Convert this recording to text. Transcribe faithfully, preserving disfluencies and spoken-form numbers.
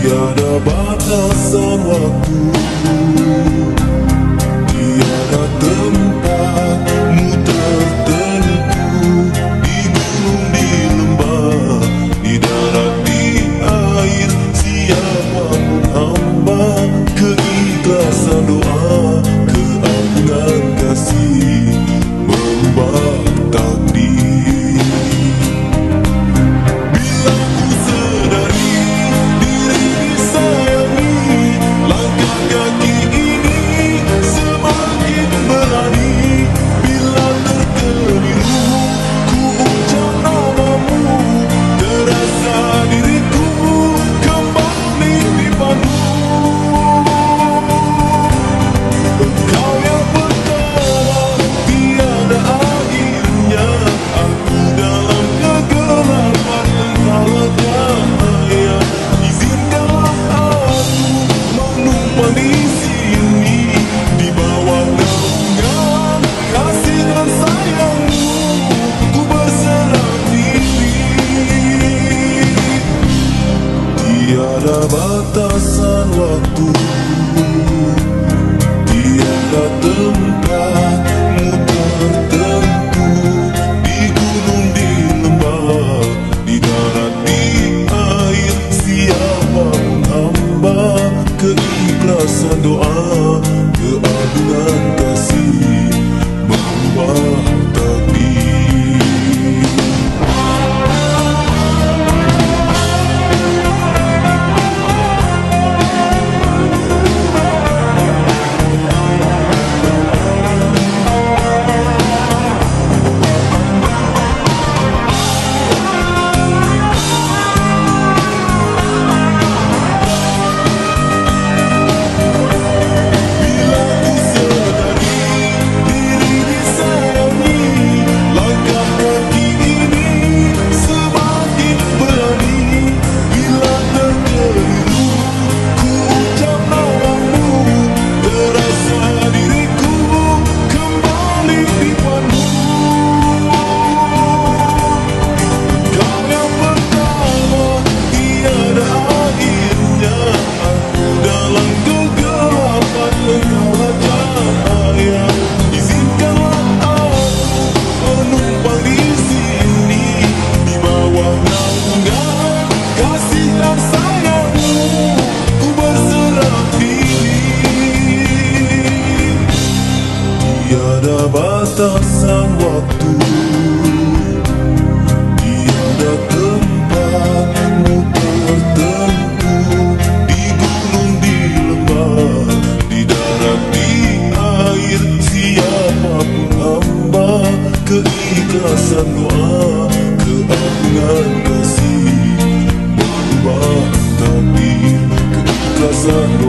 Tiada batasan waktu, tiada tempatmu tertentu. Di gunung, di lembah, di darat, di air, siapapun hamba. Keikhlasan doa, keagungan kasih merubah takdir. Bila ku sedari diri disayangi, langkah kaki ini semakin berani. Bila terkeliru ku ucap namamu, terasa diriku kembali dipandu. Engkau yang pertama, tiada akhirnya. Aku dalam kegelapan, engkaulah cahaya. Izinkanlah aku menumpang di sini, di bawah naungan kasih dan sayangmu. Ku berserah diri. Tiada batasan waktu, tiada tempatmu tertentu. Di gunung, di lembah, di darat, di air, siapapun hamba. Keikhlasan doa, keagungan kasih merubah takdir. Bila ku sedari diri disayangi, langkah kaki ini semakin berani. Bila terkeliru ku ucap namamu, terasa diriku kembali dipandu. Kau yang pertama, tiada akhirnya. Aku dalam kegelapan, engkaulah cahaya. Izinkanlah aku menumpang di sini, di bawah naungan kasih dan sayangmu. Ku berserah diri. Tiada batasan waktu, tiada tempatmu tertentu. Di gunung, di lembah, di darat, di air, siapapun hamba. Keikhlasan doa, keagungan kasih merubah takdir. Keikhlasan doa,